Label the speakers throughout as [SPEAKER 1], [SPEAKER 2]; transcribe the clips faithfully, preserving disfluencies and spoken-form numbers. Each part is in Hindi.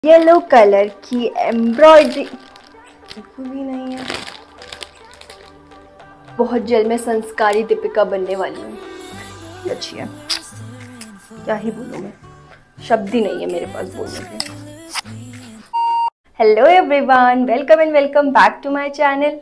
[SPEAKER 1] येलो कलर की एम्ब्रॉयडरी बिल्कुल भी नहीं है। बहुत जल्द मैं संस्कारी दीपिका बनने वाली हूँ। अच्छी है, क्या ही बोलूँ मैं, शब्द ही नहीं है मेरे पास बोलने के। Hello everyone, welcome and welcome back to my channel.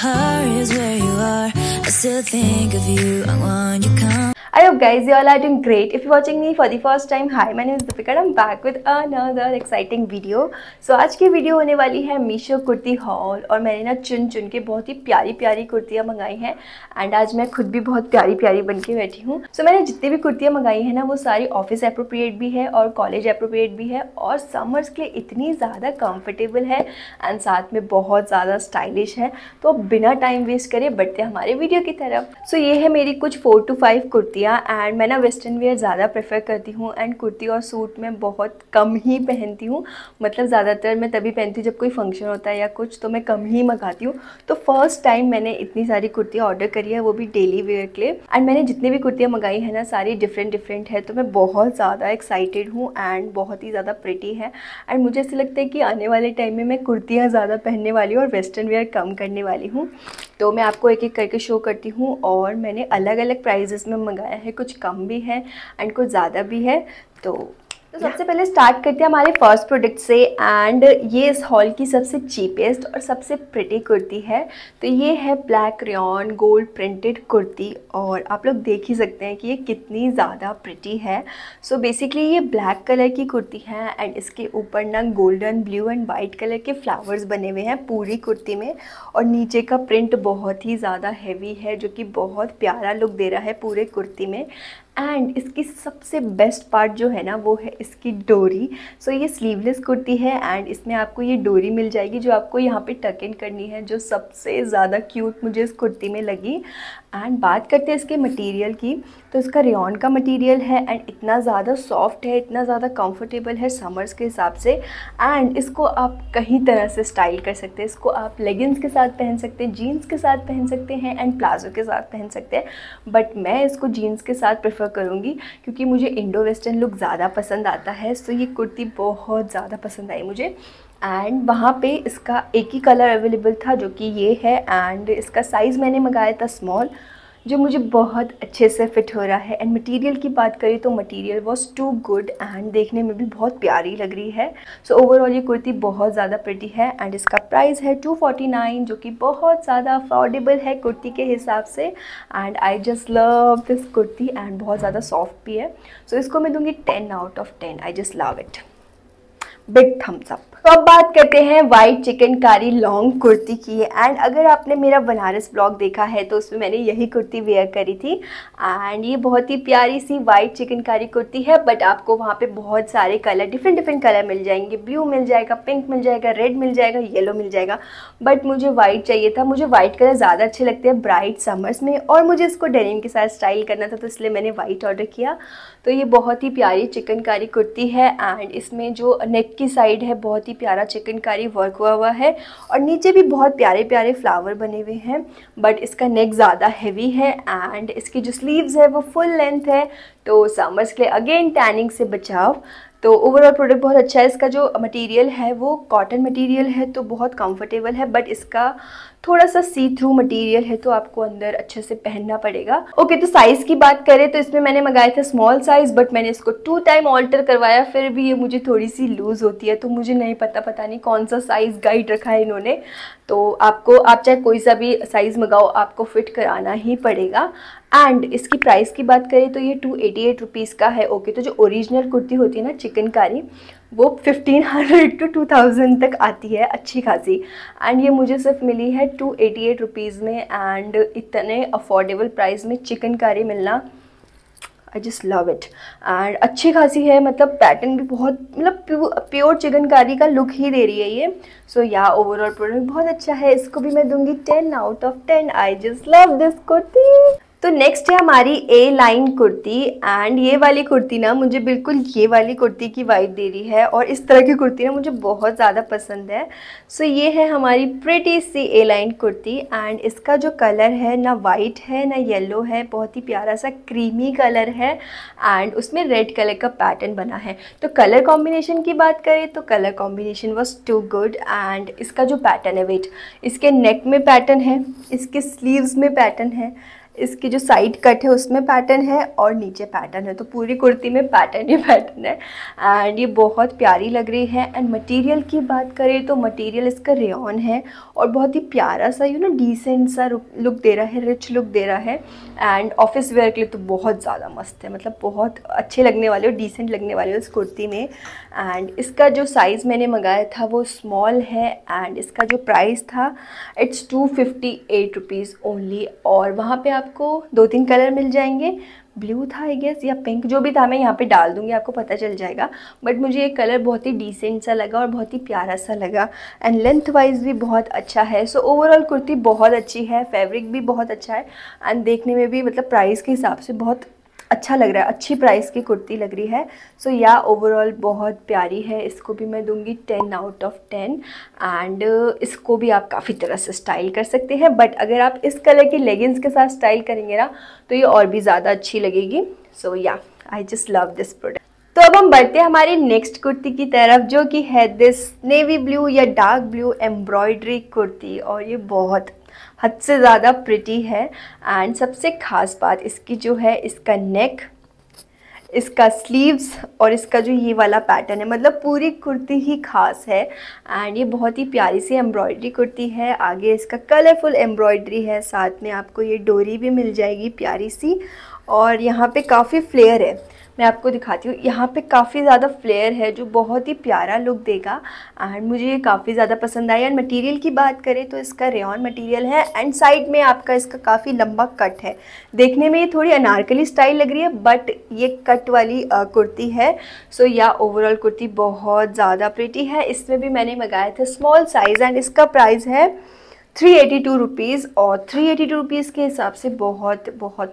[SPEAKER 1] I hope guys you all are doing great. If you're watching me for the first time, hi, my name is Deepika. I'm back with another exciting video. So आज की वीडियो होने वाली है मीशो कुर्ती हॉल और मैंने ना चुन चुन के बहुत ही प्यारी प्यारी कुर्तियाँ मंगाई हैं एंड आज मैं खुद भी बहुत प्यारी प्यारी बन के बैठी हूँ। सो so, मैंने जितनी भी कुर्तियाँ मंगाई हैं ना वो सारी ऑफिस अप्रोप्रिएट भी है और कॉलेज अप्रोप्रिएट भी है और समर्स के लिए इतनी ज़्यादा कंफर्टेबल है एंड साथ में बहुत ज़्यादा स्टाइलिश है। तो बिना टाइम वेस्ट करे बढ़ते हैं हमारे वीडियो की तरफ। सो so, ये है मेरी कुछ फोर टू फाइव कुर्तियाँ एंड मैं ना वेस्टर्न वेयर ज़्यादा प्रेफर करती हूँ एंड कुर्ती और सूट में बहुत कम ही पहनती हूँ। मतलब ज़्यादातर मैं तभी पहनती हूँ जब कोई फंक्शन होता है या कुछ, तो मैं कम ही मंगाती हूँ। तो फर्स्ट टाइम मैंने इतनी सारी कुर्तियाँ ऑर्डर करी है, वो भी डेली वेयर के लिए। एंड मैंने जितनी भी कुर्तियाँ मंगाई है ना सारी डिफरेंट डिफरेंट है, तो मैं बहुत ज़्यादा एक्साइटेड हूँ एंड बहुत ही ज़्यादा प्रिटी है। एंड मुझे ऐसा लगता है कि आने वाले टाइम में मैं कुर्तियाँ ज़्यादा पहनने वाली हूँ और वेस्टर्न वेयर कम करने वाली हूँ। तो मैं आपको एक एक करके शो करती हूँ और मैंने अलग अलग प्राइजेस में मंगाया है, कुछ कम भी है एंड कुछ ज़्यादा भी है। तो तो सबसे पहले स्टार्ट करते हैं हमारे फर्स्ट प्रोडक्ट से एंड ये इस हॉल की सबसे चीपेस्ट और सबसे प्रिटी कुर्ती है। तो ये है black rayon gold printed kurti और आप लोग देख ही सकते हैं कि ये कितनी ज़्यादा प्रिटी है। सो so बेसिकली ये ब्लैक कलर की कुर्ती है एंड इसके ऊपर ना golden blue and white colour के फ्लावर्स बने हुए हैं पूरी कुर्ती में और नीचे का प्रिंट बहुत ही ज़्यादा हैवी है जो कि बहुत प्यारा लुक दे रहा है पूरे कुर्ती में। एंड इसकी सबसे बेस्ट पार्ट जो है ना वो है इसकी डोरी। सो so, ये स्लीवलेस कुर्ती है एंड इसमें आपको ये डोरी मिल जाएगी जो आपको यहाँ पे टक इन करनी है, जो सबसे ज़्यादा क्यूट मुझे इस कुर्ती में लगी। एंड बात करते हैं इसके मटेरियल की, तो इसका रेयॉन का मटेरियल है एंड इतना ज़्यादा सॉफ्ट है, इतना ज़्यादा कंफर्टेबल है समर्स के हिसाब से। एंड इसको आप कहीं तरह से स्टाइल कर सकते हैं, इसको आप लेगिंग्स के साथ पहन सकते हैं, जीन्स के साथ पहन सकते हैं एंड प्लाजो के साथ पहन सकते हैं। बट मैं इसको जीन्स के साथ प्रेफर करूँगी क्योंकि मुझे इंडो वेस्टर्न लुक ज़्यादा पसंद आता है। सो ये कुर्ती बहुत ज़्यादा पसंद आई मुझे एंड वहाँ पे इसका एक ही कलर अवेलेबल था जो कि ये है एंड इसका साइज़ मैंने मंगाया था स्मॉल, जो मुझे बहुत अच्छे से फिट हो रहा है। एंड मटेरियल की बात करें तो material was too good and देखने में भी बहुत प्यारी लग रही है। सो so, ओवरऑल ये कुर्ती बहुत ज़्यादा प्रिटी है एंड इसका प्राइस है टू फोर्टी नाइन, जो कि बहुत ज़्यादा अफोर्डेबल है कुर्ती के हिसाब से। And I just love this kurti and बहुत ज़्यादा सॉफ्ट भी है। सो so, इसको मैं दूँगी ten out of ten. I just love it, big thumbs up. तो अब बात करते हैं वाइट चिकनकारी लॉन्ग कुर्ती की एंड अगर आपने मेरा बनारस ब्लॉग देखा है तो उसमें मैंने यही कुर्ती वेयर करी थी एंड ये बहुत ही प्यारी सी वाइट चिकनकारी कुर्ती है। बट आपको वहाँ पे बहुत सारे कलर, डिफरेंट डिफरेंट कलर मिल जाएंगे, ब्लू मिल जाएगा, पिंक मिल जाएगा, रेड मिल जाएगा, येलो मिल जाएगा। बट मुझे वाइट चाहिए था, मुझे वाइट कलर ज़्यादा अच्छे लगते हैं ब्राइट समर्स में और मुझे इसको डेनिम के साथ स्टाइल करना था, तो इसलिए मैंने वाइट ऑर्डर किया। तो ये बहुत ही प्यारी चिकनकारी कुर्ती है एंड इसमें जो नेक की साइड है बहुत ही प्यारा चिकनकारी वर्क हुआ हुआ है और नीचे भी बहुत प्यारे प्यारे फ्लावर बने हुए हैं। बट इसका नेक ज़्यादा हैवी है एंड इसकी जो स्लीव्स है वो फुल लेंथ है, तो समर्स के लिए अगेन टैनिंग से बचाव। तो ओवरऑल प्रोडक्ट बहुत अच्छा है। इसका जो मटेरियल है वो कॉटन मटेरियल है तो बहुत कंफर्टेबल है, बट इसका थोड़ा सा सी थ्रू मटेरियल है तो आपको अंदर अच्छे से पहनना पड़ेगा। ओके, तो साइज़ की बात करें तो इसमें मैंने मंगाया था स्मॉल साइज़, बट मैंने इसको टू टाइम ऑल्टर करवाया, फिर भी ये मुझे थोड़ी सी लूज़ होती है। तो मुझे नहीं पता पता नहीं कौन सा साइज़ गाइड रखा है इन्होंने। तो आपको, आप चाहे कोई सा भी साइज़ मंगाओ, आपको फिट कराना ही पड़ेगा। एंड इसकी प्राइस की बात करें तो ये टू एटी एट रुपीज़ का है। ओके, तो जो ओरिजिनल कुर्ती होती है ना चिकनकारी वो fifteen hundred to two thousand तक आती है अच्छी खासी, एंड ये मुझे सिर्फ मिली है टू एटी एट रुपीज़ में। एंड इतने अफोर्डेबल प्राइस में चिकनकारी मिलना, I just love it. And अच्छी खासी है, मतलब पैटर्न भी बहुत, मतलब प्योर चिकनकारी का लुक ही दे रही है ये। सो या ओवरऑल प्रोडक्ट बहुत अच्छा है, इसको भी मैं दूंगी ten out of ten. I just love this kurti. तो नेक्स्ट है हमारी ए लाइन कुर्ती एंड ये वाली कुर्ती ना मुझे बिल्कुल ये वाली कुर्ती की वाइब दे रही है और इस तरह की कुर्ती ना मुझे बहुत ज़्यादा पसंद है। सो so, ये है हमारी प्रिटी सी ए लाइन कुर्ती एंड इसका जो कलर है ना वाइट है ना येलो है, बहुत ही प्यारा सा क्रीमी कलर है एंड उसमें रेड कलर का पैटर्न बना है। तो कलर कॉम्बिनेशन की बात करें तो colour combination was too good and इसका जो पैटर्न है, वेट, इसके नेक में पैटर्न है, इसके स्लीव्स में पैटर्न है, इसकी जो साइड कट है उसमें पैटर्न है और नीचे पैटर्न है। तो पूरी कुर्ती में पैटर्न ही पैटर्न है एंड ये बहुत प्यारी लग रही है। एंड मटेरियल की बात करें तो मटेरियल इसका रेयॉन है और बहुत ही प्यारा सा यू नो डिसेंट सा लुक दे रहा है, रिच लुक दे रहा है एंड ऑफिस वेयर के लिए तो बहुत ज़्यादा मस्त है, मतलब बहुत अच्छे लगने वाले और डिसेंट लगने वाले हो इस कुर्ती में। एंड इसका जो साइज़ मैंने मंगाया था वो स्मॉल है एंड इसका जो प्राइस था it's two fifty eight rupees only. और वहाँ पे आपको दो तीन कलर मिल जाएंगे, ब्लू था आई गेस या पिंक, जो भी था मैं यहाँ पे डाल दूँगी, आपको पता चल जाएगा। बट मुझे ये कलर बहुत ही डिसेंट सा लगा और बहुत ही प्यारा सा लगा एंड लेंथ वाइज भी बहुत अच्छा है। सो ओवरऑल कुर्ती बहुत अच्छी है, फैब्रिक भी बहुत अच्छा है एंड देखने में भी मतलब प्राइस के हिसाब से बहुत अच्छा लग रहा है, अच्छी प्राइस की कुर्ती लग रही है। सो या ओवरऑल बहुत प्यारी है, इसको भी मैं दूंगी ten out of ten and इसको भी आप काफ़ी तरह से स्टाइल कर सकते हैं। बट अगर आप इस कलर की लेगिंग्स के साथ स्टाइल करेंगे ना तो ये और भी ज़्यादा अच्छी लगेगी। So yeah I just love this product. तो अब हम बढ़ते हैं हमारी नेक्स्ट कुर्ती की तरफ, जो कि है दिस नेवी ब्लू या डार्क ब्लू एम्ब्रॉयडरी कुर्ती और ये बहुत हद से ज़्यादा प्रिटी है। एंड सबसे ख़ास बात इसकी जो है इसका नेक, इसका स्लीव्स और इसका जो ये वाला पैटर्न है, मतलब पूरी कुर्ती ही खास है एंड ये बहुत ही प्यारी सी एम्ब्रॉयडरी कुर्ती है। आगे इसका कलरफुल एम्ब्रॉयडरी है, साथ में आपको ये डोरी भी मिल जाएगी प्यारी सी और यहाँ पे काफ़ी फ्लेयर है, मैं आपको दिखाती हूँ। यहाँ पे काफ़ी ज़्यादा फ्लेयर है जो बहुत ही प्यारा लुक देगा एंड मुझे ये काफ़ी ज़्यादा पसंद आया। एंड मटेरियल की बात करें तो इसका रेयॉन मटेरियल है एंड साइड में आपका इसका काफ़ी लंबा कट है। देखने में ये थोड़ी अनारकली स्टाइल लग रही है बट ये कट वाली कुर्ती है। सो या ओवरऑल कुर्ती बहुत ज़्यादा प्रिटी है। इसमें भी मैंने मंगाया था स्मॉल साइज़ एंड इसका प्राइस है थ्री एटी टू रुपीज़ और थ्री एटी टू रुपीज़ के हिसाब से बहुत बहुत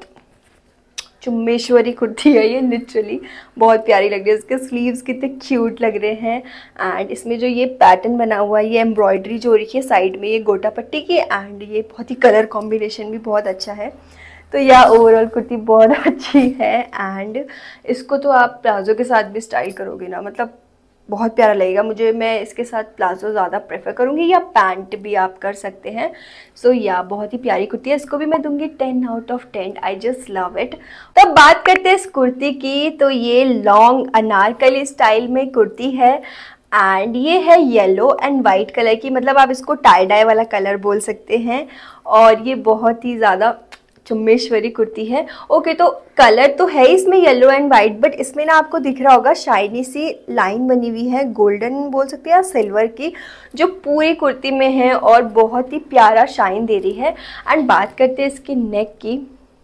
[SPEAKER 1] चुम्मेश्वरी कुर्ती है ये, लिटरली बहुत प्यारी लग रही है। इसके स्लीव्स कितने क्यूट लग रहे हैं एंड इसमें जो ये पैटर्न बना हुआ है, ये एम्ब्रॉयडरी जो हो रही है साइड में ये गोटा पट्टी की एंड ये बहुत ही कलर कॉम्बिनेशन भी बहुत अच्छा है। तो या ओवरऑल कुर्ती बहुत अच्छी है एंड इसको तो आप प्लाजो के साथ भी स्टाइल करोगे ना, मतलब बहुत प्यारा लगेगा मुझे। मैं इसके साथ प्लाजो ज़्यादा प्रेफर करूँगी या पैंट भी आप कर सकते हैं। सो so, या बहुत ही प्यारी कुर्ती है, इसको भी मैं दूंगी ten out of ten. I just love it. तो अब बात करते हैं इस कुर्ती की, तो ये लॉन्ग अनारकली स्टाइल में कुर्ती है एंड ये है येलो एंड वाइट कलर की, मतलब आप इसको टाई डाई वाला कलर बोल सकते हैं और ये बहुत ही ज़्यादा चुम्मेश्वरी कुर्ती है। ओके, तो कलर तो है इसमें येलो एंड वाइट बट इसमें ना आपको दिख रहा होगा शाइनी सी लाइन बनी हुई है, गोल्डन बोल सकते हैं या सिल्वर की, जो पूरी कुर्ती में है और बहुत ही प्यारा शाइन दे रही है। एंड बात करते हैं इसके नेक की,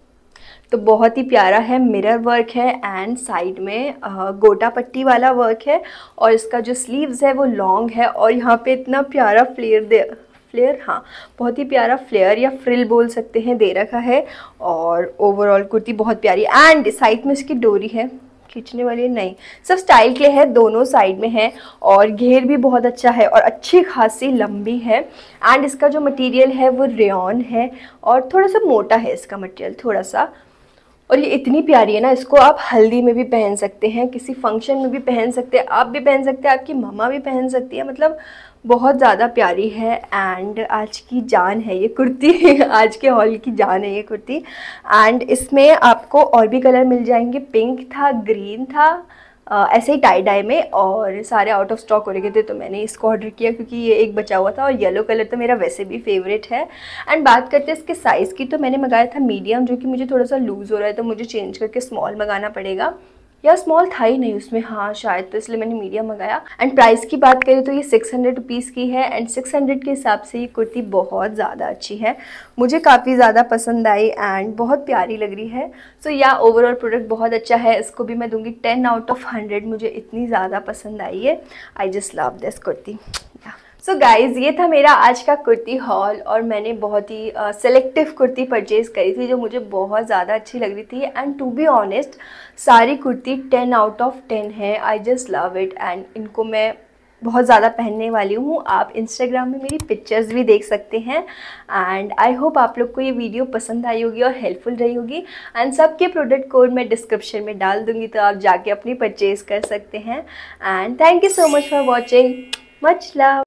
[SPEAKER 1] तो बहुत ही प्यारा है, मिरर वर्क है एंड साइड में गोटा पट्टी वाला वर्क है और इसका जो स्लीव्स है वो लॉन्ग है और यहाँ पे इतना प्यारा फ्लेयर दे फ्लेयर हाँ बहुत ही प्यारा फ्लेयर या फ्रिल बोल सकते हैं दे रखा है और ओवरऑल कुर्ती बहुत प्यारी। एंड साइड में इसकी डोरी है, खींचने वाली नहीं, सब स्टाइल के लिए है, दोनों साइड में है और घेर भी बहुत अच्छा है और अच्छी खासी लंबी है। एंड इसका जो मटेरियल है वो रेयॉन है और थोड़ा सा मोटा है इसका मटेरियल थोड़ा सा, और ये इतनी प्यारी है ना, इसको आप हल्दी में भी पहन सकते हैं, किसी फंक्शन में भी पहन सकते हैं, आप भी पहन सकते हैं, आपकी मम्मा भी पहन सकती है, मतलब बहुत ज़्यादा प्यारी है। एंड आज की जान है ये कुर्ती आज के हॉल की जान है ये कुर्ती। एंड इसमें आपको और भी कलर मिल जाएंगे, पिंक था, ग्रीन था, आ, ऐसे ही टाई डाई में, और सारे आउट ऑफ स्टॉक हो रखे थे तो मैंने इसको ऑर्डर किया क्योंकि ये एक बचा हुआ था और येलो कलर तो मेरा वैसे भी फेवरेट है। एंड बात करते हैं इसके साइज़ की, तो मैंने मंगाया था मीडियम, जो कि मुझे थोड़ा सा लूज़ हो रहा है तो मुझे चेंज करके स्मॉल मंगाना पड़ेगा, या स्मॉल था ही नहीं उसमें, हाँ शायद, तो इसलिए मैंने मीडियम मंगाया। एंड प्राइस की बात करें तो ये सिक्स हंड्रेड रुपीज़ की है एंड सिक्स हंड्रेड के हिसाब से ये कुर्ती बहुत ज़्यादा अच्छी है, मुझे काफ़ी ज़्यादा पसंद आई एंड बहुत प्यारी लग रही है। So so, yeah overall product बहुत अच्छा है, इसको भी मैं दूंगी टेन आउट ऑफ हंड्रेड, मुझे इतनी ज़्यादा पसंद आई है। I just love this kurti. So guys, ये था मेरा आज का कुर्ती हॉल और मैंने बहुत ही सेलेक्टिव uh, कुर्ती परचेज़ करी थी जो मुझे बहुत ज़्यादा अच्छी लग रही थी। एंड टू बी ऑनेस्ट, सारी kurti ten out of ten है। I just love it and इनको मैं बहुत ज़्यादा पहनने वाली हूँ। आप इंस्टाग्राम में मेरी पिक्चर्स भी देख सकते हैं। एंड आई होप आप लोग को ये वीडियो पसंद आई होगी और हेल्पफुल रही होगी। एंड सबके प्रोडक्ट कोड मैं डिस्क्रिप्शन में डाल दूँगी, तो आप जाके अपनी परचेज़ कर सकते हैं। And thank you so much for watching. Much love.